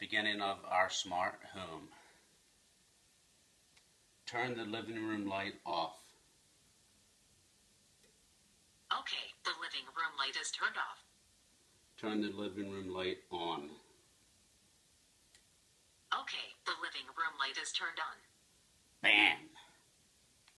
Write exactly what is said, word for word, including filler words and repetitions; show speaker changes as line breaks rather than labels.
beginning of our smart home. Turn the living room light off.
Okay, the living room light is turned off.
Turn the living room light on.
Okay, the living room light is turned on.
Bam!